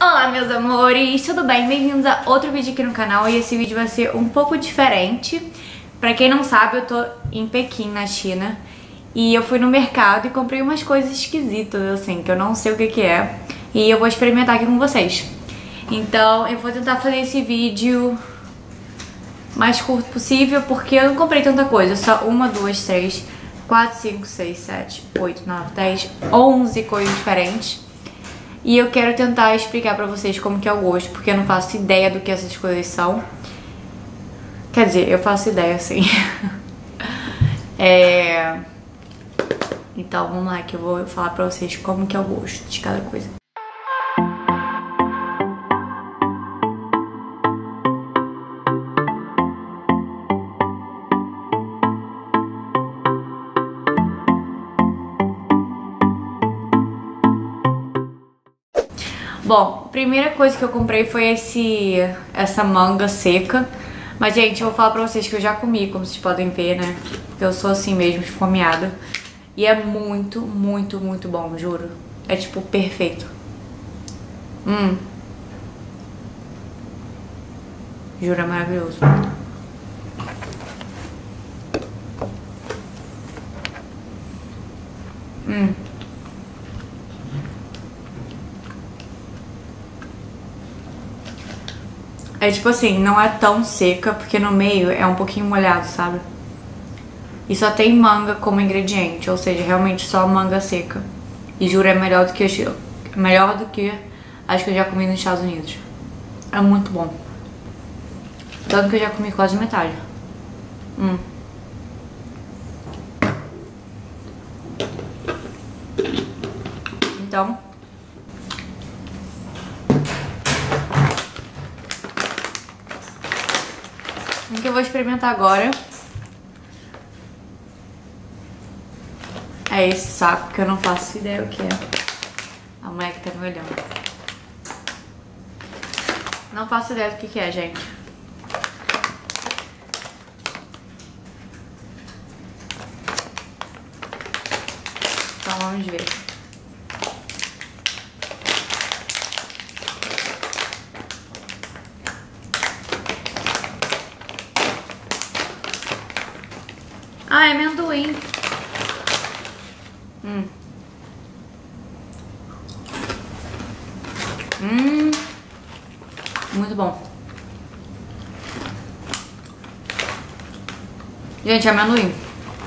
Olá meus amores, tudo bem? Bem-vindos a outro vídeo aqui no canal e esse vídeo vai ser um pouco diferente. Pra quem não sabe, eu tô em Pequim, na China, e eu fui no mercado e comprei umas coisas esquisitas, assim, que eu não sei o que é, e eu vou experimentar aqui com vocês. Então eu vou tentar fazer esse vídeo mais curto possível, porque eu não comprei tanta coisa, só 1, 2, 3, 4, 5, 6, 7, 8, 9, 10, 11 coisas diferentes. E eu quero tentar explicar pra vocês como que é o gosto, porque eu não faço ideia do que essas coisas são. Quer dizer, eu faço ideia, sim. Então vamos lá que eu vou falar pra vocês como que é o gosto de cada coisa. Bom, a primeira coisa que eu comprei foi essa manga seca. Mas, gente, eu vou falar pra vocês que eu já comi, como vocês podem ver, né? Porque eu sou assim mesmo, esfomeada. E é muito, muito, muito bom, juro. É, tipo, perfeito. Juro, é maravilhoso. É tipo assim, não é tão seca, porque no meio é um pouquinho molhado, sabe? E só tem manga como ingrediente, ou seja, realmente só manga seca. E juro, é melhor do que as que eu já comi nos Estados Unidos. É muito bom. Tanto que eu já comi quase metade. Então... o que eu vou experimentar agora é esse saco, que eu não faço ideia o que é. A mulher que tá me olhando. Não faço ideia do que é, gente. Então vamos ver. Ah, é amendoim. Muito bom. Gente, é amendoim.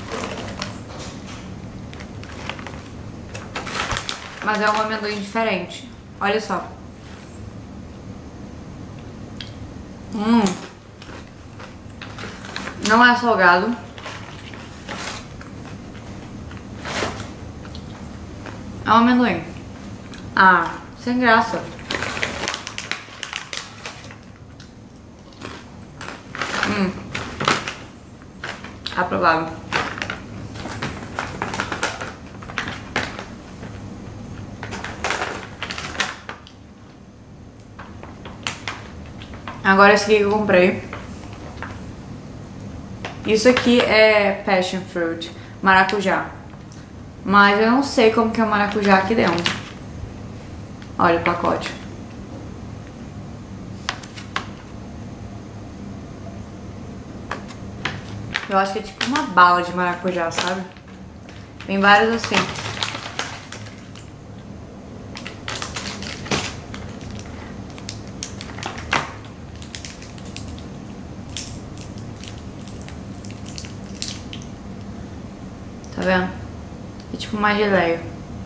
Mas é um amendoim diferente. Olha só. Não é salgado. É um amendoim. Ah, sem graça. Aprovável. Agora esse aqui que eu comprei. Isso aqui é passion fruit, maracujá. Mas eu não sei como que é o maracujá aqui dentro. Olha o pacote. Eu acho que é tipo uma bala de maracujá, sabe? Tem vários assim. Tá vendo? É tipo uma geleia.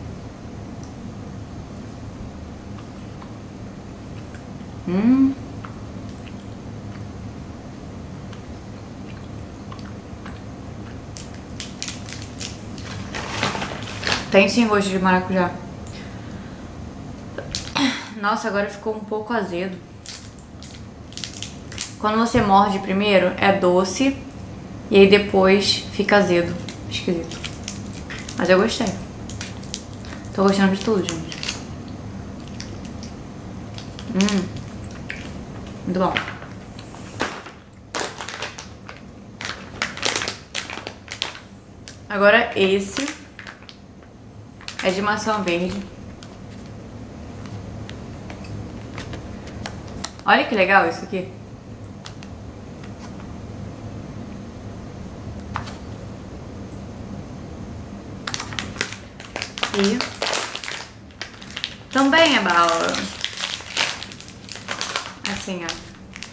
Tem sim gosto de maracujá. Nossa, agora ficou um pouco azedo. Quando você morde primeiro, é doce. E aí depois fica azedo. Esquisito. Mas eu gostei. Tô gostando de tudo, gente. Muito bom. Agora esse é de maçã verde. Olha que legal isso aqui. E também é bala. Assim, ó.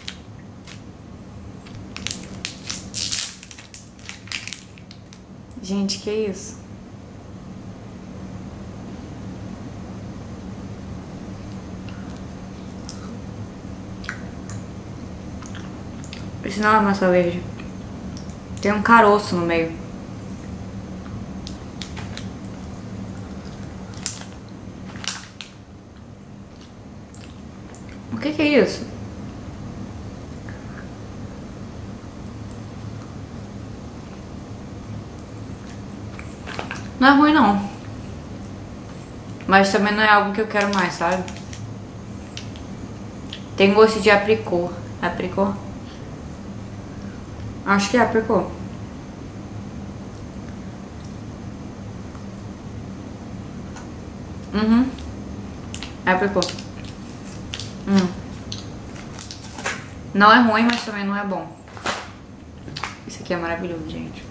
Gente, que isso? Isso não é massa verde. Tem um caroço no meio. O que é isso? Não é ruim não. Mas também não é algo que eu quero mais, sabe? Tem gosto de apricot. Apricot? Acho que é apricot. Uhum. É apricot. Não é ruim, mas também não é bom. Isso aqui é maravilhoso, gente.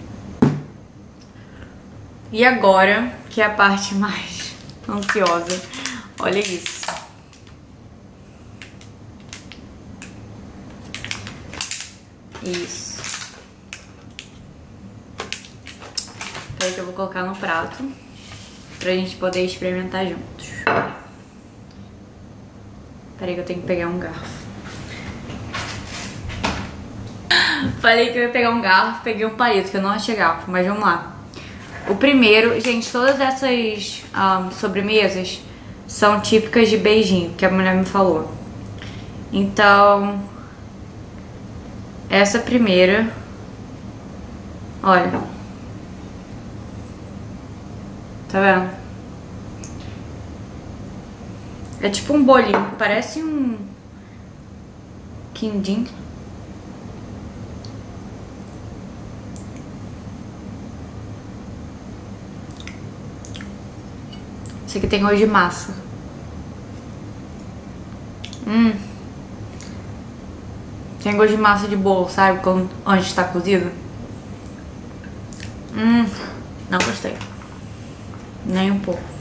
E agora, que é a parte mais ansiosa. Olha isso. Isso. Peraí que eu vou colocar no prato pra gente poder experimentar juntos. Peraí que eu tenho que pegar um garfo. Falei que eu ia pegar um garfo, peguei um palito, que eu não achei garfo, mas vamos lá. O primeiro, gente, todas essas sobremesas são típicas de beijinho, que a mulher me falou. Então, essa primeira, olha. Tá vendo? É tipo um bolinho, parece um quindim. Esse aqui tem gosto de massa. Tem gosto de massa de bolo, sabe? Quando antes tá cozido. Não gostei. Nem um pouco.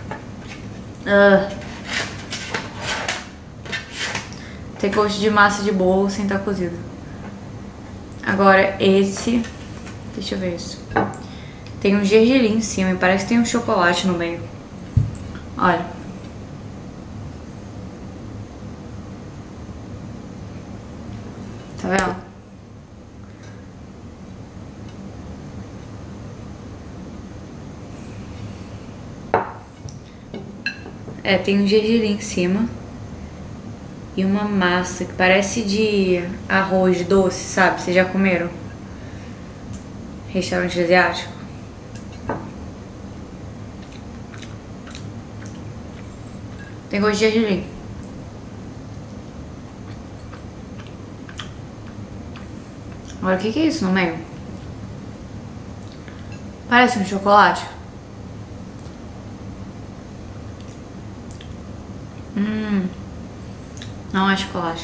Tem gosto de massa de bolo sem estar cozido. Agora esse... Deixa eu ver isso. Tem um gergelim em cima e parece que tem um chocolate no meio. Olha. Tá vendo? É, tem um gergelim em cima. E uma massa que parece de arroz doce, sabe? Vocês já comeram? Restaurante asiático. Tem gosto de gergelim. Agora, o que é isso no meio? Parece um chocolate. Não é chocolate.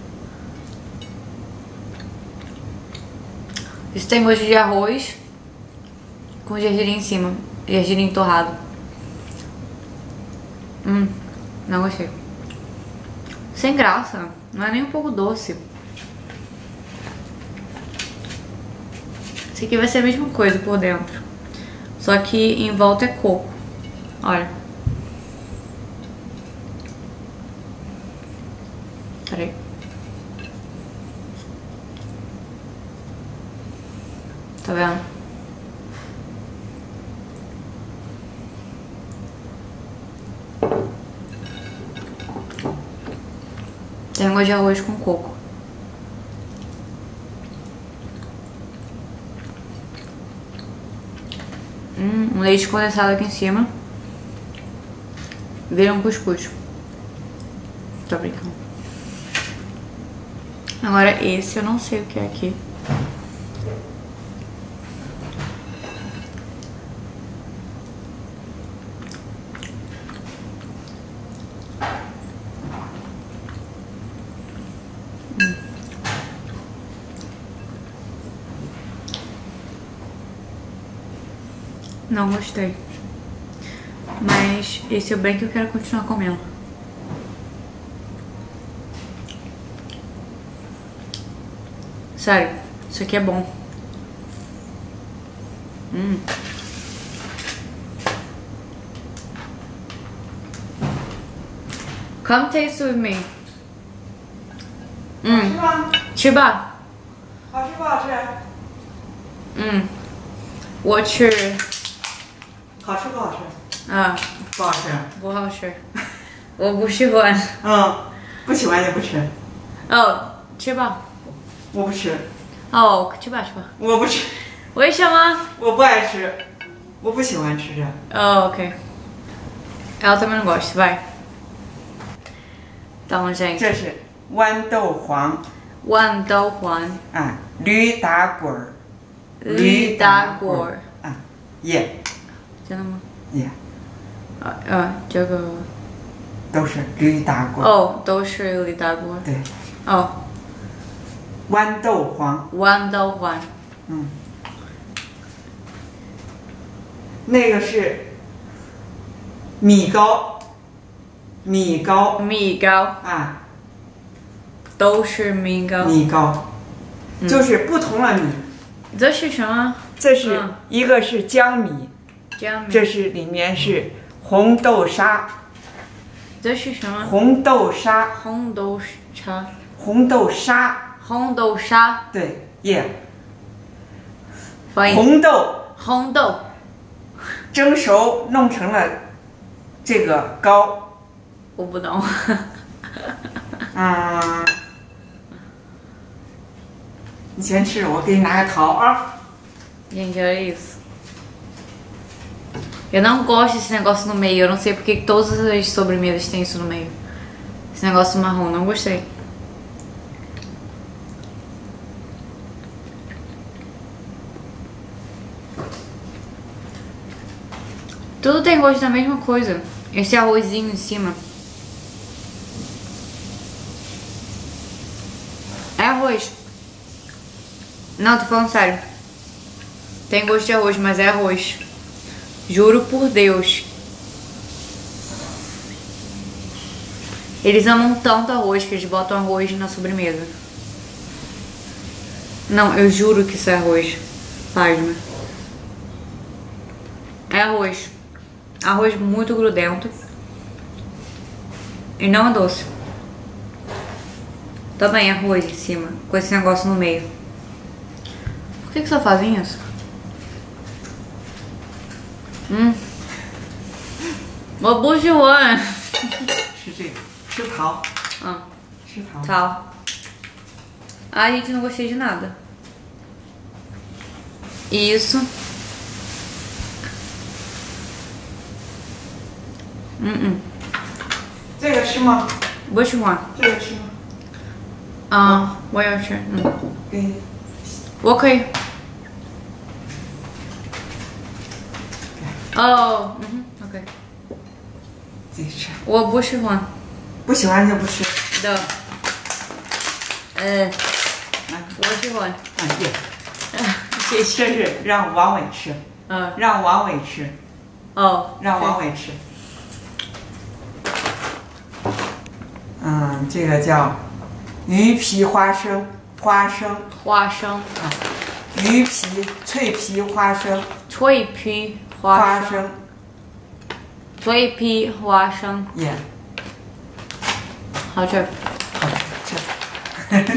Isso tem gosto de arroz com gergelim em cima. Gergelim torrado. Não gostei. Sem graça. Não é nem um pouco doce. Esse aqui vai ser a mesma coisa por dentro. Só que em volta é coco. Olha. Peraí. Tá vendo? Tem gosto de arroz com coco. Um leite condensado aqui em cima. Vira um cuscuz. Tô brincando. Agora esse eu não sei o que é aqui. Não gostei. Mas esse é o bem que eu quero continuar comendo. Sério, isso aqui é bom. Come taste with me. 是吗？ 吃吧。 好吃不好吃？ 我吃。 好吃不好吃？ 啊， 不好吃。 不好吃。我不喜欢。 不喜欢就不吃。 哦，吃吧。 我不吃。 哦，吃吧吃吧。 我不吃。 为什么？ 我不爱吃，我不喜欢吃这。 Oh, ok. Ela também não gosta, vai. Então, gente. 这是豌豆黄。 豌豆黄。 啊，驴打滚儿。 驴打滚儿。 啊，耶。 真的吗？ 耶。 这个。 都是驴打滚。 哦，都是驴打滚。 对。 哦。 豌豆黄。 豌豆黄。 那个是米糕。米糕。 米糕。 啊。 都是米糕。 米糕。就是不同的米。 这是什么？ 这是一个是江米。 江米。 这是里面是红豆沙。 这是什么？ 红豆沙。 红豆沙。 红豆沙。 红豆沙。 对，耶。 红豆。 红豆。 蒸熟弄成了这个糕。 我不懂。 你先吃，我给你拿个桃啊。 Gente, olha isso. Eu não gosto desse negócio no meio. Eu não sei porque todas as sobremesas têm isso no meio. Esse negócio marrom, não gostei. Tudo tem gosto da mesma coisa. Esse arrozinho em cima. É arroz. Não, tô falando sério. Tem gosto de arroz, mas é arroz. Juro por Deus. Eles amam tanto arroz que eles botam arroz na sobremesa. Não, eu juro que isso é arroz. Pasma. É arroz. Arroz muito grudento. E não é doce. Também arroz em cima, com esse negócio no meio. Por que só fazem isso? 我不喜欢。 吃这个，吃桃。吃桃。 Tal. Ai, gente, não gostei de nada. Isso. 这个吃吗？ 不喜欢。 这个吃吗？ 我要吃。 给。 我可以。OK。 自己吃。 我不喜欢。 不喜欢就不吃。 的。我喜欢。 这是让王伟吃。让王伟吃。让王伟吃。这个叫鱼皮花生。花生。鱼皮脆皮花生。 脆皮花生。脆皮花生。 耶。 好吃。 好吃。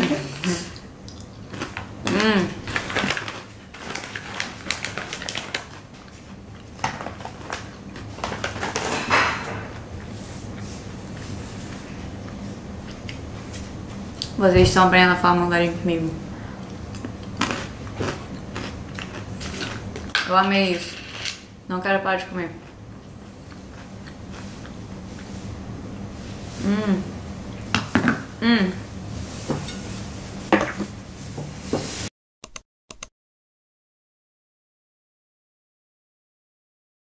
Vocês estão aprendendo a falar mandarim comigo. Eu amei isso. Não quero parar de comer.